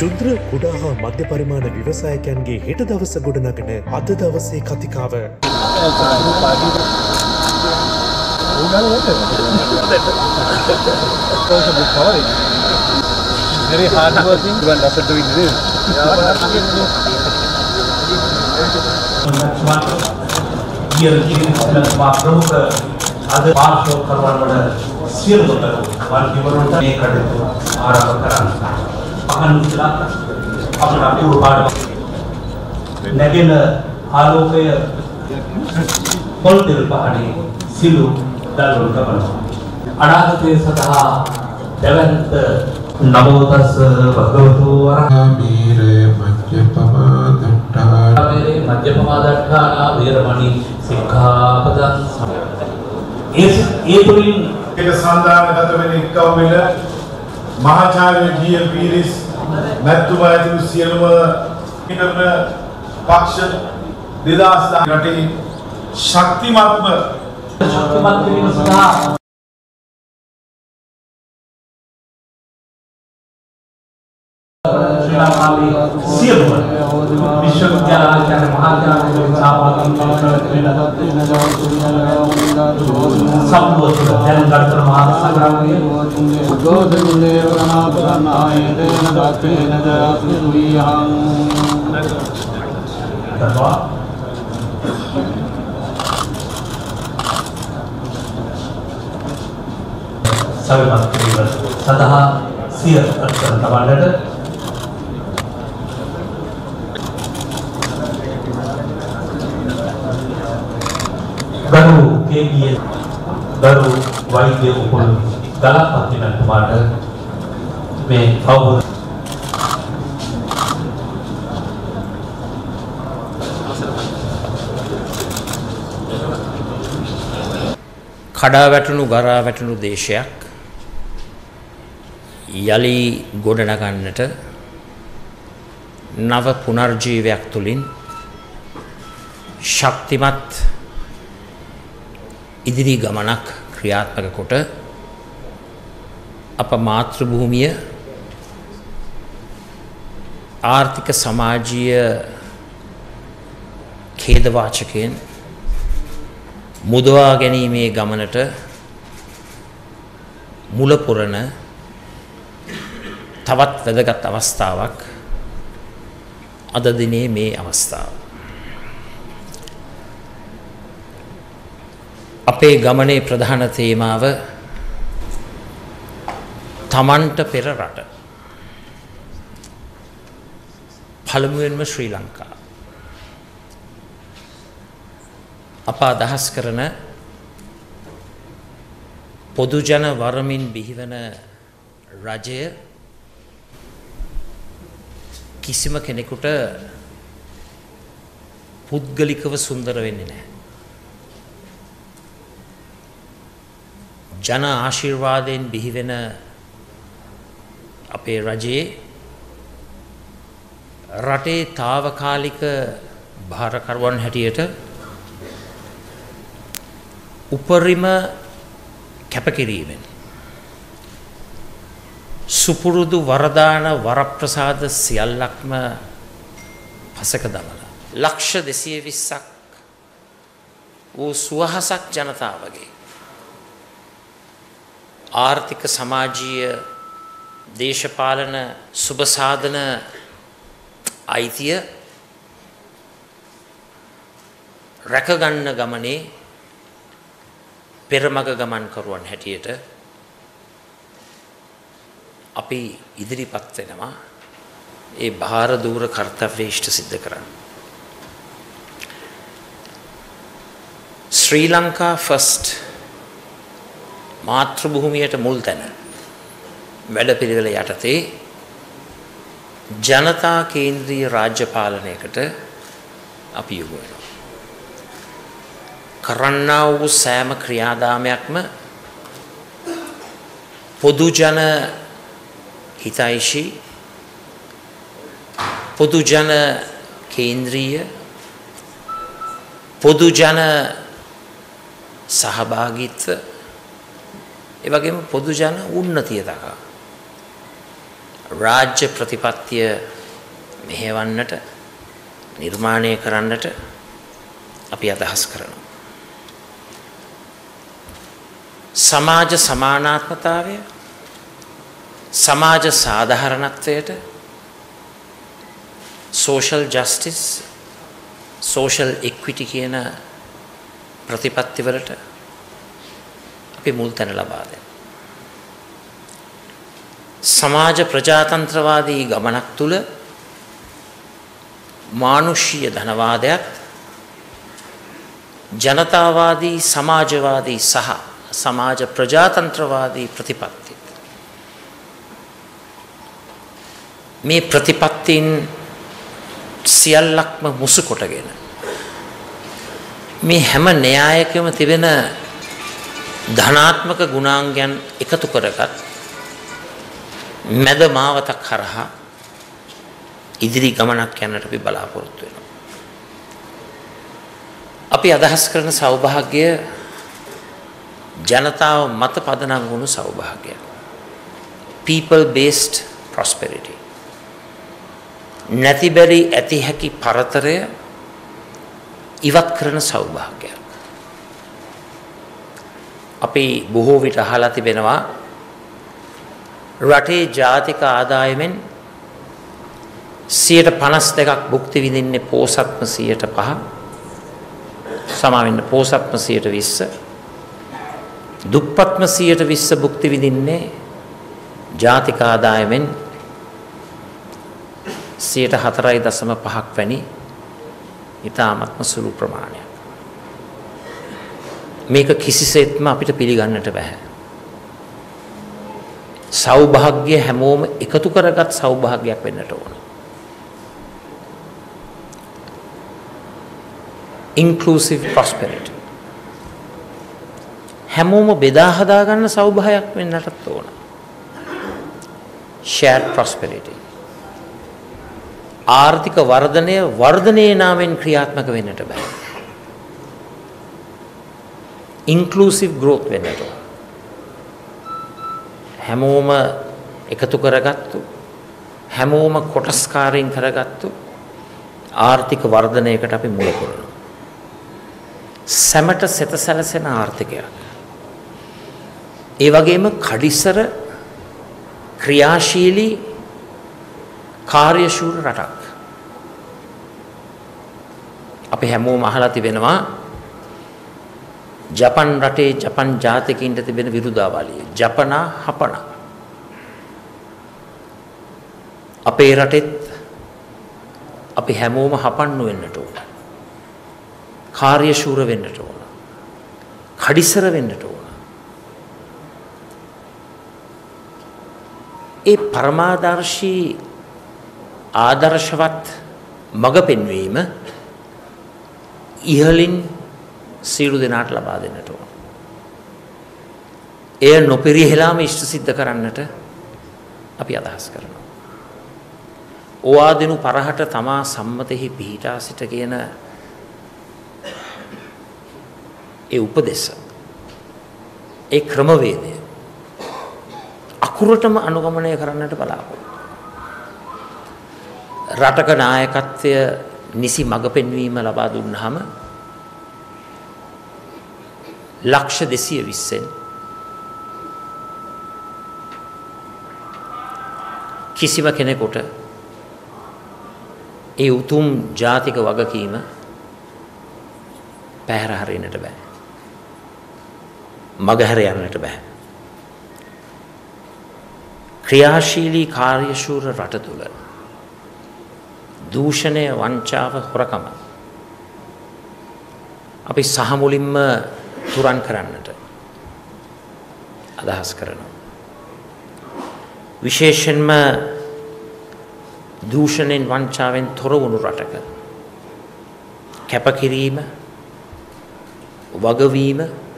ශුද්‍ර කුඩා හා මධ්‍ය පරිමාණ ව්‍යවසායකයන්ගේ හෙට දවස ගොඩනගන අද දවසේ කතිකාව. Very hard working, even after doing this. नमो तस् भगवतो वीरे मध्यपमादट्ठाना वीरमणि सिक्खापदं ये तुलिन एक संधानगत වෙන එක්කවල මහාචාර්ය ජී.එල්. පීරිස් මැතිතුමා ඇතුළු සියලුම පිටරට පක්ෂ 2010 රටේ ශක්තිමත්ම කිරීම සඳහා සියලුම විශ්වවිද්‍යාල මහාවිද්‍යාල සම්බෝධි දැන් ගතර මහා සංග්‍රාමයේ ගෝධිනේ වනාපරණාය දේන දත්තේන දක්ඛිවිහං දවා සවිමත් කිරීම සඳහා සිය අත්කර තබන්නට ගරු කේගියේ ගරු වෛද්‍ය උපුල් දලපතිනතුමාට මේ අවබෝධ කඩා වැටුණු ගරා වැටුණු දේශයක් යලි ගොඩනගන්නට නව පුනර්ජීවයක් තුලින් ශක්තිමත් ඉදිරි ගමනක් ක්‍රියාත්මක කොට අප මාතෘ භූමිය ආර්ථික සමාජීය ඛේදවාචකයෙන් මුදවා ගැනීමේ ගමනට මුල පුරන තවත් වැදගත් අවස්ථාවක් අද දිනේ මේ අවස්ථාව. අපේ ගමනේ ප්‍රධාන තේමාව තමන්ට පෙර රට. පළමුවෙන්ම ශ්‍රී ලංකාව. අප අදහස් කරන පොදු ජන වරමින් බිහිවන රජය කිසිම කෙනෙකුට පුද්ගලිකව සුන්දර වෙන්නේ නැහැ. ජන ආශිර්වාදයෙන් බිහිවෙන අපේ රජයේ රටේ తాවකාලික භාරකරුවන් හැටියට උපරිම කැපකිරීමෙන් සුපුරුදු වරදාන වරප්‍රසාද සියල්ලක්ම පසක දමලා ලක්ෂ 220ක් වූ සුවහසක් ජනතාවගේ ආර්ථික සමාජීය දේශපාලන සුබසාධන අයිතිය රැකගන්න ගමනේ පෙරමග ගමන් කරුවන් හැටියට අපි ඉදිරිපත් වෙනවා ඒ භාර දූර කර්තව්‍ය ඉෂ්ට සිද්ධ කරන්න. ශ්‍රී ලංකා ෆස්ට් මාතෘ භූමියට මුල් තැන වැඩපිළිවෙල යටතේ ජනතා කේන්ද්‍රීය රාජ්‍ය පාලනයකට අපි යොමු වෙනවා. කරන්නා වූ සෑම ක්‍රියාදාමයක්ම පොදු ජන හිතයිෂී පොදු ජන කේන්ද්‍රීය පොදු ජන සහභාගීත්ව ඒ වගේම පොදු ජන උන්නතිය දක්වා රාජ්‍ය ප්‍රතිපත්තිය මෙහෙවන්නට නිර්මාණය කරන්නට අපි අදහස් කරනවා. සමාජ සමානාත්මතාවය සමාජ සාධාරණත්වයට social justice social equity කියන ප්‍රතිපත්ති වලට අපි මුල් තැන ලබා දෙනවා. සමාජ ප්‍රජාතන්ත්‍රවාදී ගමනක් තුල මානුෂීය ධනවාදයක් ජනතාවාදී සමාජවාදී සහ සමාජ ප්‍රජාතන්ත්‍රවාදී ප්‍රතිපත්ති මේ ප්‍රතිපත්තීන් සියල්ලක්ම මුසු කොටගෙන මේ හැම න්‍යායකම තිබෙන ධනාත්මක ගුණාංගයන් එකතු කරගත් මැද මාවතක් කරහා ඉදිරි ගමනක් යන්නට අපි බලාපොරොත්තු වෙනවා. අපි අදහස් කරන සෞභාග්‍ය ජනතාව මත පදනම් වුණු සෞභාග්‍යයක්. people based prosperity. නැතිබරි ඇති හැකි පරතරය ඉවත් කරන සෞභාග්‍යයක්. අපි බොහෝ විට අහලා තිබෙනවා රටේ ජාතික ආදායමෙන් 52% භුක්ති විඳින්නේ පෝසත්ම 5%. සමාවෙන්න පෝසත්ම 20%. දුප්පත්ම 20% භුක්ති විඳින්නේ ජාතික ආදායමෙන් 4.5% වැනි ඉතාමත්ම සුළු ප්‍රමාණයක්. මේක කිසිසේත්ම අපිට පිළිගන්නට බෑ. සෞභාග්‍ය හැමෝම එකතු කරගත් සෞභාග්‍යයක් වෙන්නට ඕන. inclusive prosperity. හැමෝම බෙදා හදා ගන්න සෞභාගයක් වෙන්නටත් ඕන. shared prosperity. ආර්ථික වර්ධනයේ නාමෙන් ක්‍රියාත්මක වෙන්නට බෑ. inclusive growth වෙන්නට ඕන. හැමෝම එකතු කරගත්තු හැමෝම කොටස්කාරයෙන් කරගත්තු ආර්ථික වර්ධනයකට අපි මුල පුරනවා. සැමට සෙත සැලසෙන ආර්ථිකයක්. ඒ වගේම කඩිසර ක්‍රියාශීලී කාර්යශූර රටක්. අපි හැමෝම අහලා තිබෙනවා ජපන් රටේ ජපන් ජාතිකින්ට තිබෙන විරුදාවලිය. ජපනා හපන. අපේ රටෙත් අපි හැමෝම හපන්නු වෙන්නට ඕන. කාර්යශූර වෙන්නට ඕන. කඩිසර වෙන්නට ඕන. ඒ පරමාදර්ශී ආදර්ශවත් මඟ පෙන්වීම ඉහළින් සියලු දෙනාට ලබා දෙන්නට ඕන. එය නොපිරිහෙලාම ඉෂ්ට සිද්ධ කරන්නට අපි අදහස් කරනවා. ඕවාදිනු පරහට තමා සම්මතෙහි පිහිටා සිට කියන ඒ උපදේශ ඒ ක්‍රමවේදය අකුරටම අනුගමනය කරන්නට බලාපොරොත්තු. රටක නායකත්වය නිසි මඟ පෙන්වීම ලබා දුන්නාම ලක්ෂ 220න් කිසිම කෙනෙකුට ඒ උතුම් ජාතික වගකීම පැහැර හරින්නට බෑ. මගහැර යන්නට බෑ. ක්‍රියාශීලී කාර්යශූර රට තුළ දූෂණය වංචාව හොරකම අපි සහ මුලින්ම තුරන් කරන්නට අදහස් කරනවා. විශේෂයෙන්ම දූෂණයෙන් වංචාවෙන් තොර වුණු රටක කැපකිරීම වගවීම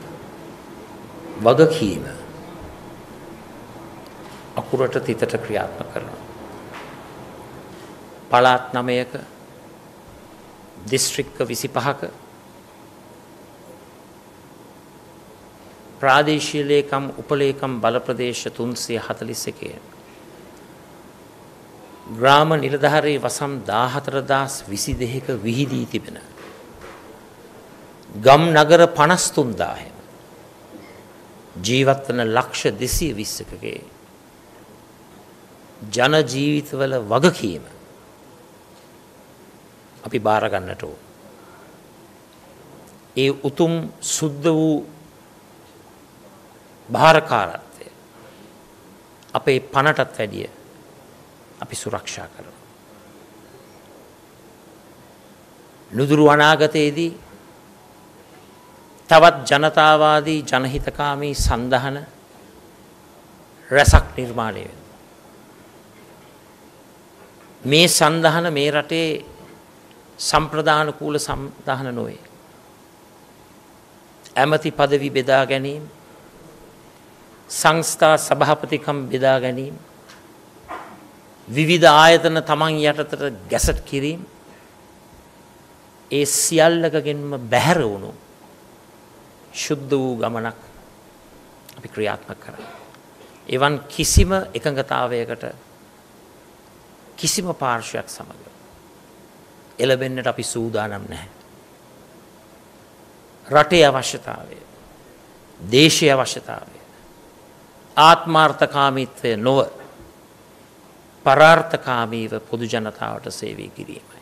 වගකීම අකුරට තිතට ක්‍රියාත්මක කරනවා. පළාත් 9ක දිස්ත්‍රික්ක 25ක ප්‍රාදේශීය ලේකම් උපලේකම් බල ප්‍රදේශ 341 ග්‍රාම නිලධාරී වසම් 14022ක විහිදී තිබෙන ගම් නගර 53000 ජීවත් වන ලක්ෂ 220කගේ ජන ජීවිතවල වගකීම අපි බාර ගන්නට ඕන. ඒ උතුම් සුද්ධ වූ භාරකාරත්වය අපේ පණටත් වැඩිය අපි සුරක්ෂා කරනවා. නුදුරු අනාගතයේදී තවත් ජනතාවාදී ජනහිතකාමී සන්ධාන රැසක් නිර්මාණය වෙනවා. මේ සන්ධාන මේ රටේ සම්ප්‍රදාන කූල සන්ධාන නොවේ. ඇමති පදවි බෙදා ගැනීම, සංස්ථා සභාපතිකම් බෙදා ගැනීම, විවිධ ආයතන තමන් යටතට ගැසට් කිරීම, ඒ සියල්ලකගෙන්ම බැහැර වුණු ශුද්ධ වූ ගමනක් අපි ක්‍රියාත්මක කරනවා. එවන් කිසිම එකඟතාවයකට කිසිම පාර්ශ්වයක් සමග එළබෙන්නට අපි සූදානම් නැහැ. රටේ අවශ්‍යතාවය, දේශීය අවශ්‍යතාවය, ආත්මාර්ථකාමීත්වය නොව පරාර්ථකාමීව පොදු ජනතාවට සේවය කිරීමයි.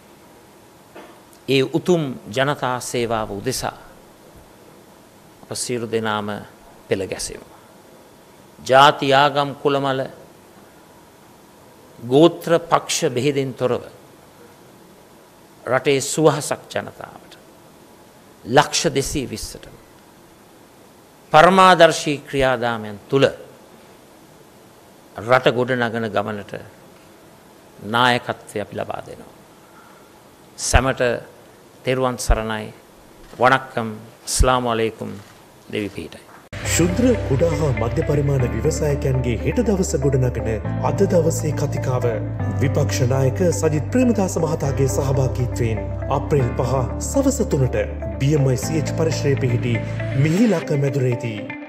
ඒ උතුම් ජනතා සේවාව උදෙසා අප සියලු දෙනාම පෙළ ගැසෙමු. ජාති ආගම් කුලමල ගෝත්‍ර පක්ෂ බෙහෙදෙන් තොරව රටේ සුවහසක් ජනතාවට ලක්ෂ 220ට පරමාදර්ශී ක්‍රියාදාමයන් තුළ රට ගොඩනගන ගමනට නායකත්වය අපි ලබා දෙනවා. සැමට තෙරුවන් සරණයි. වණක්කම්. අස්ලාමු අලයිකුම්. දෙවි පිහිටයි. ශුද්‍ර කුඩා හා මධ්‍ය පරිමාණ ව්‍යවසායකයන්ගේ හෙට දවස ගොඩනගන අද දවසේ කතිකාව විපක්ෂ නායක සජිත් ප්‍රේමදාස මහතාගේ සහභාගීත්වයෙන් අප්‍රේල් 5 සවස 3ට BMICH පරිශ්‍රයේ පිහිටි මිහිලක මැදුරේදී